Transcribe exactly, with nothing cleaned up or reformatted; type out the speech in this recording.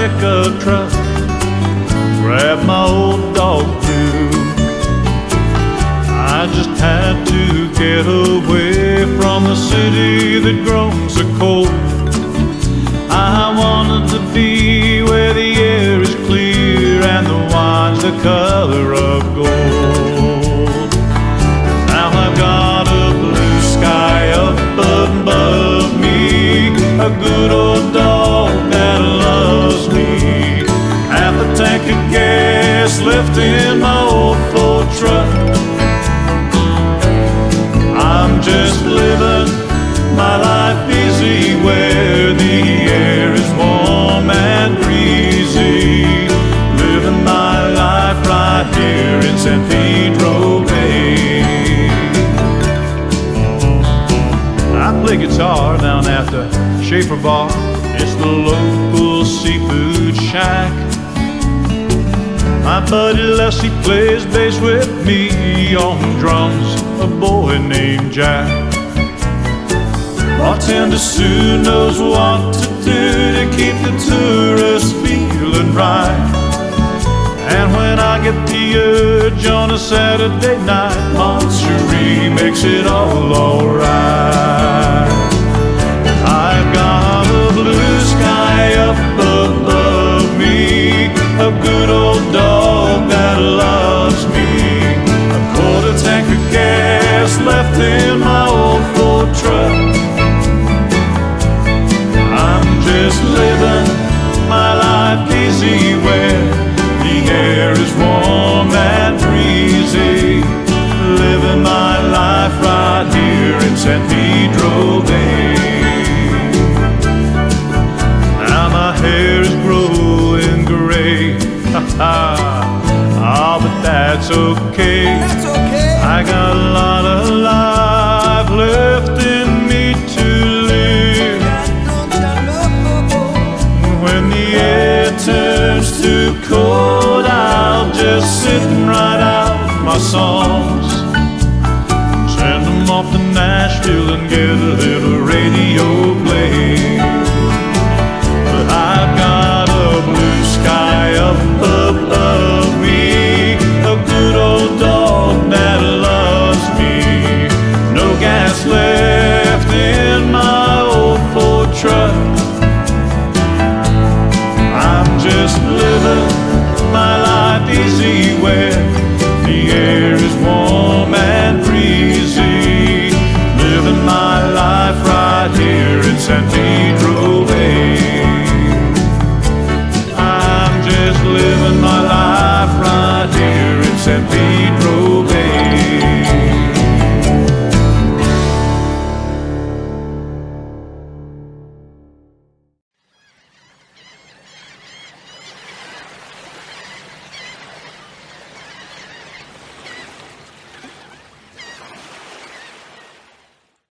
pickup truck, grabbed my old dog too. I just had to get away from the city that grown so cold. I wanted to be where the air is clear and the wine's the color of gold. Now I've got a blue sky up above me, a good old dog that loves me, half a tank of gas left in my old Ford truck. I'm just living my life easy where the air is warm and breezy, living my life right here in San Pedro Bay. I play guitar down at the Schaefer Bar, it's the local seafood shack. My buddy Les, he plays bass with me, on drums a boy named Jack. Bartender Sue knows what to do to keep the tourists feeling right. And when I get the urge on a Saturday night, Moncherie makes it all alright. I've got a blue sky up above me, a good old dog that loves me, a quarter tank of gas left in my old Ford truck. I'm just living my life easy where the air is warm and breezy, living my life right here in San Pedro Bay. Now my hair is growing gray, ah, but that's okay. That's okay. I got a lot of life left in me to live. When the air turns too cold, I'll just sit and write out my songs, send them off to Nashville and get a little radio play. But I've got a blue sky up above me, a good old dog that loves me, no gas left in my old Ford truck. I'm just living my life easy where the air is warm and breezy, living my life right here in San Pedro